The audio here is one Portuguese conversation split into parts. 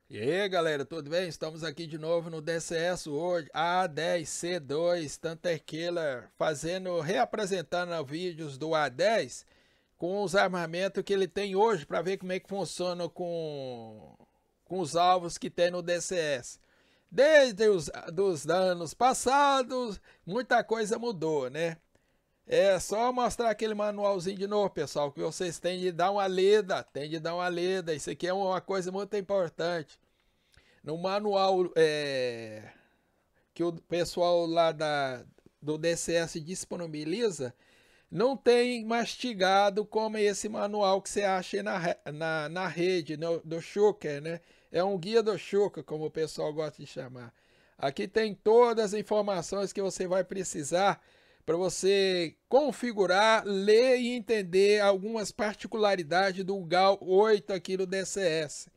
E aí, galera, tudo bem? Estamos aqui de novo no DCS hoje, A10C2 Thunder Killer, reapresentando vídeos do A10 com os armamentos que ele tem hoje para ver como é que funciona com os alvos que tem no DCS. Desde dos anos passados, muita coisa mudou, né? É só mostrar aquele manualzinho de novo, pessoal, que vocês têm de dar uma lida, Isso aqui é uma coisa muito importante. No manual que o pessoal lá do DCS disponibiliza, não tem mastigado como é esse manual que você acha na rede, do Shooker, né? É um guia do Shooker, como o pessoal gosta de chamar. Aqui tem todas as informações que você vai precisar para você configurar, ler e entender algumas particularidades do GAL 8 aqui no DCS.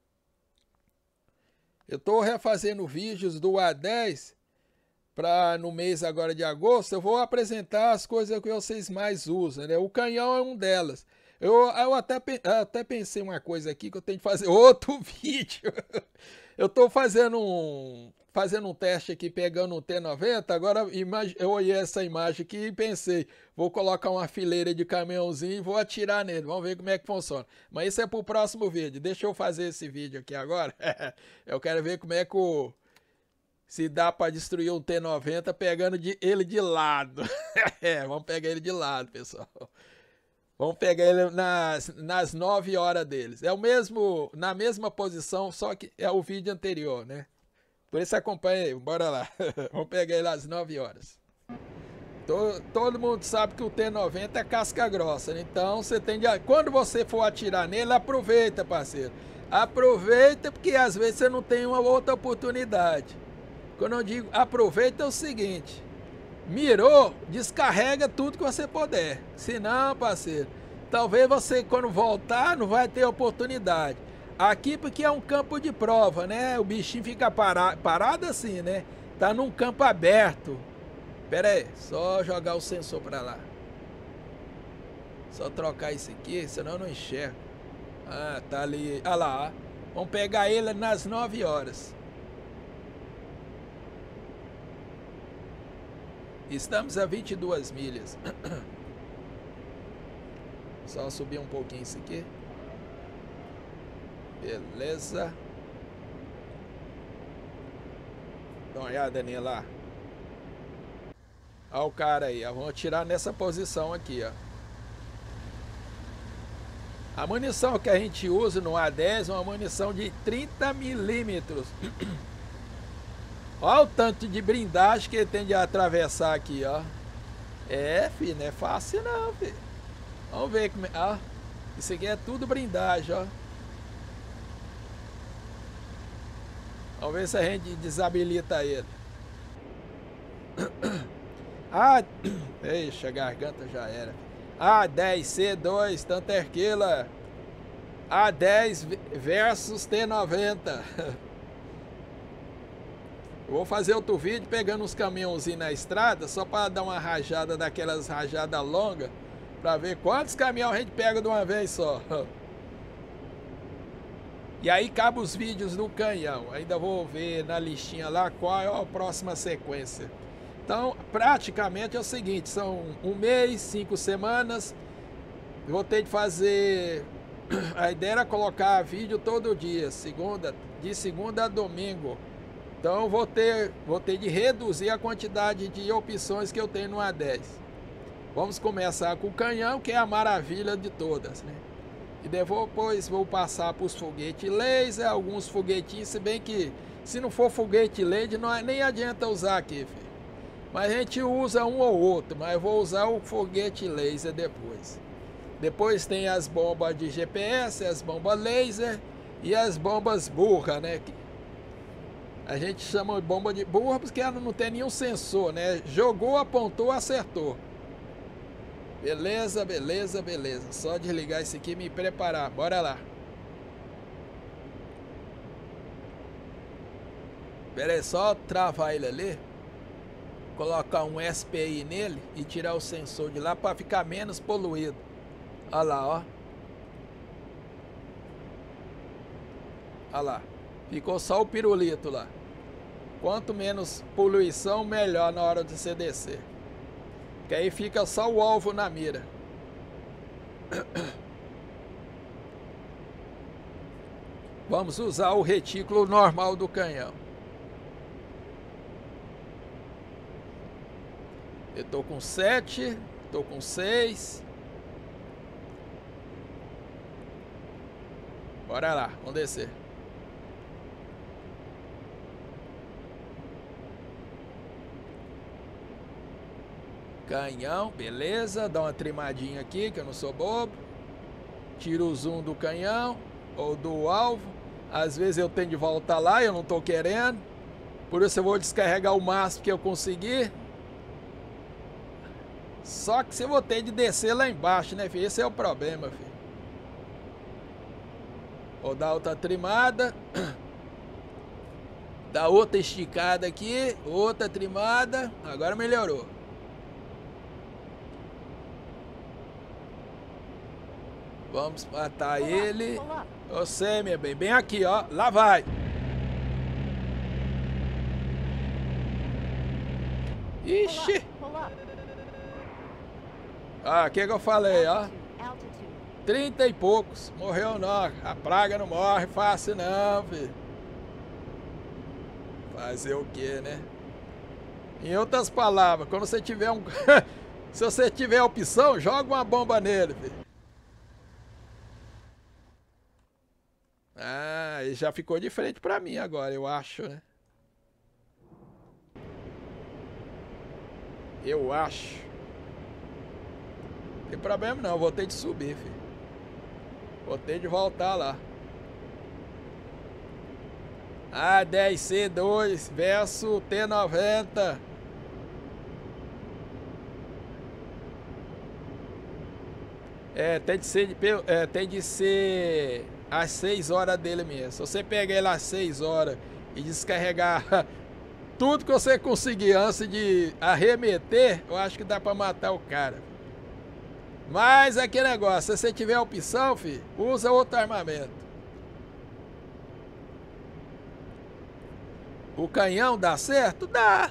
Eu estou refazendo vídeos do A10 para no mês agora de agosto. Eu vou apresentar as coisas que vocês mais usam, né? O canhão é um delas. Eu até pensei uma coisa aqui que eu tenho que fazer outro vídeo. Eu estou fazendo um teste aqui pegando um T90. Agora eu olhei essa imagem aqui e pensei, vou colocar uma fileira de caminhãozinho e vou atirar nele. Vamos ver como é que funciona. Mas isso é para o próximo vídeo. Deixa eu fazer esse vídeo aqui agora. Eu quero ver como é que se dá para destruir um T90 pegando ele de lado. Vamos pegar ele de lado, pessoal. Vamos pegar ele nas 9 horas deles. É o mesmo, na mesma posição, só que é o vídeo anterior, né? Por isso acompanha aí, bora lá. Vamos pegar ele às 9 horas. Todo mundo sabe que o T90 é casca grossa, né? Então você tem de... Quando você for atirar nele, aproveita, parceiro. Aproveita, porque às vezes você não tem uma outra oportunidade. Quando eu digo aproveita, é o seguinte: mirou, descarrega tudo que você puder. Se não, parceiro, talvez você, quando voltar, não vai ter oportunidade. Aqui, porque é um campo de prova, né? O bichinho fica parado assim, né? Tá num campo aberto. Pera aí, só jogar o sensor pra lá. Só trocar isso aqui, senão eu não enxergo. Ah, tá ali. Ah lá, ó. Vamos pegar ele nas 9 horas. Estamos a 22 milhas. Só subir um pouquinho isso aqui. Beleza. Dá uma olhada nele lá. Olha o cara aí. Vamos atirar nessa posição aqui, ó. A munição que a gente usa no A10 é uma munição de 30 milímetros. Olha o tanto de blindagem que ele tem de atravessar aqui, ó. Filho, não é fácil não, filho. Vamos ver como é. Ó, isso aqui é tudo blindagem, ó. Vamos ver se a gente desabilita ele. Eixa, a garganta já era. A10C2 Thunder Killer. A10 versus T90. Eu vou fazer outro vídeo pegando uns caminhãozinhos na estrada, só para dar uma rajada daquelas rajadas longas, para ver quantos caminhões a gente pega de uma vez só. E aí cabe os vídeos do canhão. Ainda vou ver na listinha lá qual é a próxima sequência. Então, praticamente é o seguinte, são um mês, 5 semanas. Vou ter de fazer... A ideia era colocar vídeo todo dia, de segunda a domingo. Então vou ter de reduzir a quantidade de opções que eu tenho no A10. Vamos começar com o canhão, que é a maravilha de todas, né? E depois vou passar para os foguetes laser, alguns foguetinhos, se bem que se não for foguete laser, nem adianta usar aqui, filho. Mas a gente usa um ou outro, mas eu vou usar o foguete laser depois. Depois tem as bombas de GPS, as bombas laser e as bombas burra, né? A gente chama de bomba de burra porque ela não tem nenhum sensor, né? Jogou, apontou, acertou. Beleza, beleza, beleza. Só desligar isso aqui e me preparar. Bora lá. Pera aí, só travar ele ali. Colocar um SPI nele e tirar o sensor de lá para ficar menos poluído. Olha lá, ó. Olha lá. Ficou só o pirulito lá. Quanto menos poluição, melhor na hora de você descer. Que aí fica só o alvo na mira. Vamos usar o retículo normal do canhão. Eu tô com 7, tô com 6. Bora lá, vamos descer. Canhão, beleza. Dá uma trimadinha aqui, que eu não sou bobo. Tiro o zoom do canhão ou do alvo. Às vezes eu tenho de voltar lá, eu não tô querendo. Por isso eu vou descarregar o máximo que eu conseguir. Só que você vou ter de descer lá embaixo, né, filho? Esse é o problema, filho. Vou dar outra trimada. Dá outra esticada aqui. Outra trimada. Agora melhorou. Vamos matar ele. Você, meu bem. Bem aqui, ó. Lá vai. Ixi. Ah, o que eu falei, ó? 30 e poucos. Morreu não. A praga não morre fácil não, filho. Fazer o que, né? Em outras palavras, quando você tiver um... Se você tiver opção, joga uma bomba nele, filho. Ah, ele já ficou de frente pra mim agora, eu acho, né? Eu acho. Não tem problema não, vou ter de subir, filho. Vou ter de voltar lá. A10C2 versus T90. Tem de ser às 6 horas dele mesmo. Se você pegar ele às 6 horas e descarregar tudo que você conseguir antes de arremeter, eu acho que dá pra matar o cara. Mas é aquele negócio, se você tiver a opção, filho, usa outro armamento. O canhão dá certo? Dá.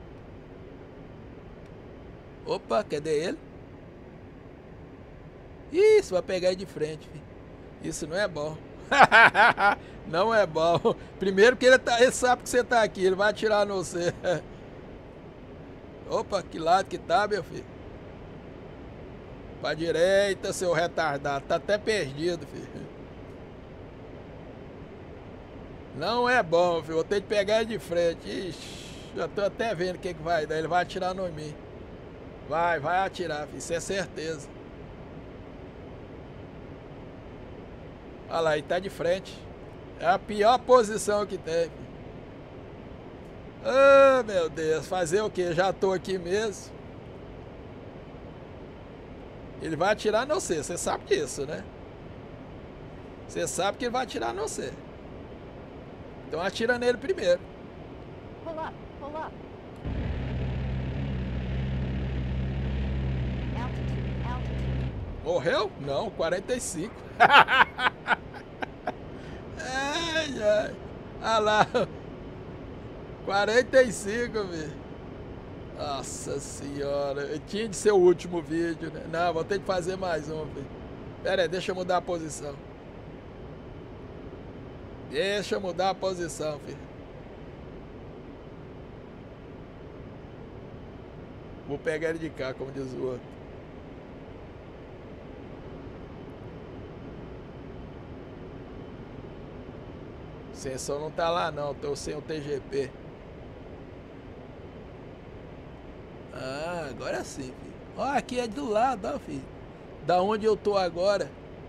Opa, cadê ele? Isso, vai pegar ele de frente, filho. Isso não é bom. Não é bom. Primeiro que ele sabe que você tá aqui, ele vai atirar no você. Opa, que lado que tá, meu filho? Pra direita, seu retardado. Tá até perdido, filho. Não é bom, filho. Vou ter que pegar ele de frente. Ixi, já tô até vendo o que vai dar. Ele vai atirar no mim. Vai atirar, filho. Isso é certeza. Olha lá, ele tá de frente. É a pior posição que tem, filho. Ah, meu Deus. Fazer o quê? Já tô aqui mesmo. Ele vai atirar no você sabe disso, né? Você sabe que ele vai atirar no você. Então atira nele primeiro. Pull up, pull up. Altitude. Morreu? Não, 45. Ai, ai. Olha lá. 45, velho. Nossa senhora. Tinha de ser o último vídeo, né? Não, vou ter que fazer mais um, velho. Pera aí, deixa eu mudar a posição. Deixa eu mudar a posição, filho. Vou pegar ele de cá, como diz o outro. O sensor não tá lá não, tô sem o TGP. Ah, agora sim, filho. Ó, aqui é do lado, ó, filho. Da onde eu tô agora.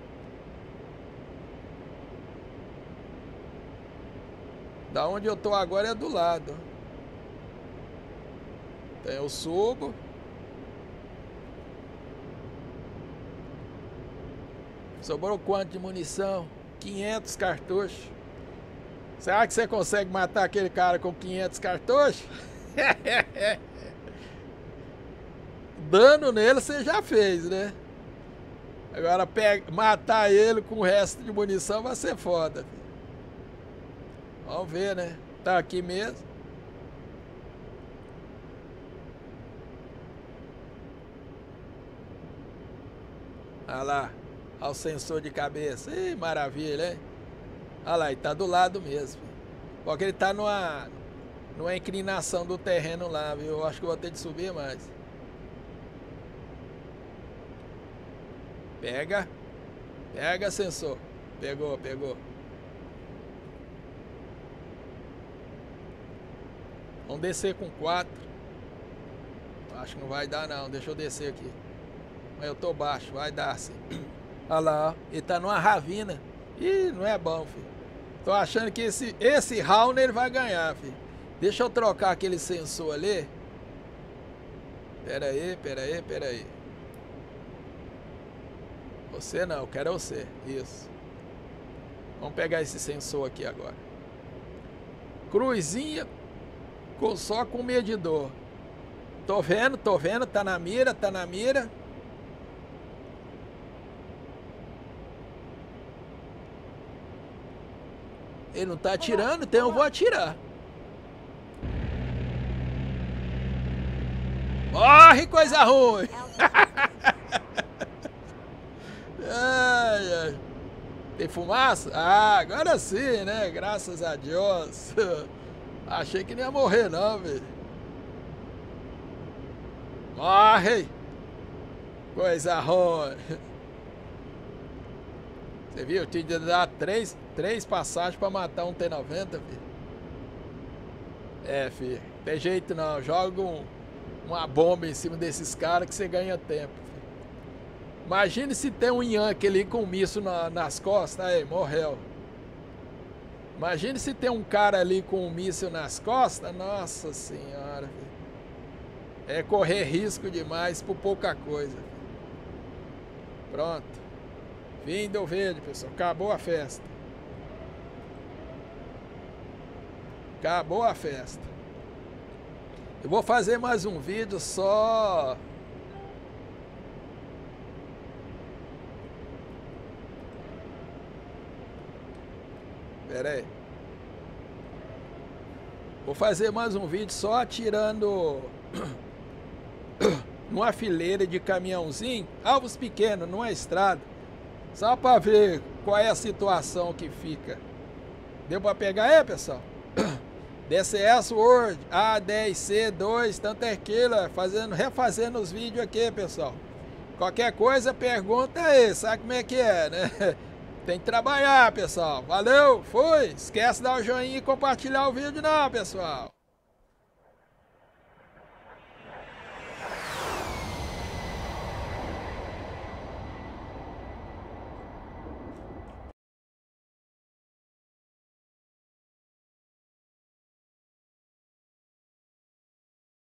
Da onde eu tô agora é do lado. Então eu subo. Sobrou quanto de munição? 500 cartuchos. Será que você consegue matar aquele cara com 500 cartuchos? Dano nele você já fez, né? Agora matar ele com o resto de munição vai ser foda, filho. Vamos ver, né? Tá aqui mesmo. Olha lá. Olha o sensor de cabeça. Ih, maravilha, hein? Olha lá, ele tá do lado mesmo. Porque ele tá numa inclinação do terreno lá, viu? Eu acho que eu vou ter de subir mais. Pega. Pega, sensor. Pegou, pegou. Vamos descer com 4. Acho que não vai dar não. Deixa eu descer aqui. Mas eu tô baixo, vai dar sim. Olha lá, ó. Ele tá numa ravina. Ih, não é bom, filho. Tô achando que esse round ele vai ganhar, filho. Deixa eu trocar aquele sensor ali. Pera aí, pera aí, pera aí. Você não, eu quero você. Isso. Vamos pegar esse sensor aqui agora. Cruzinha só com medidor. Tô vendo, tá na mira, tá na mira. Ele não tá atirando, então eu vou atirar. Morre, coisa ruim! Ai, ai. Tem fumaça? Ah, agora sim, né? Graças a Deus. Achei que não ia morrer não, velho. Morre! Coisa ruim. Você viu? Eu tinha de dar três passagens pra matar um T-90, filho. É, filho. Tem jeito não. Joga uma bomba em cima desses caras que você ganha tempo. Filho. Imagine se tem um Yankee ali com um míssil nas costas. Aí, morreu. Imagine se tem um cara ali com um míssil nas costas. Nossa senhora, filho. É correr risco demais por pouca coisa. Filho. Pronto. Fim do vídeo, pessoal. Acabou a festa. Acabou a festa. Eu vou fazer mais um vídeo só. Pera aí. Vou fazer mais um vídeo só atirando numa fileira de caminhãozinho, alvos pequenos, numa estrada. Só para ver qual é a situação que fica. Deu para pegar aí, pessoal? DCS World A10C2, tanto é aquilo, refazendo os vídeos aqui, pessoal. Qualquer coisa, pergunta aí, sabe como é que é, né? Tem que trabalhar, pessoal. Valeu, fui! Esquece de dar o joinha e compartilhar o vídeo não, pessoal.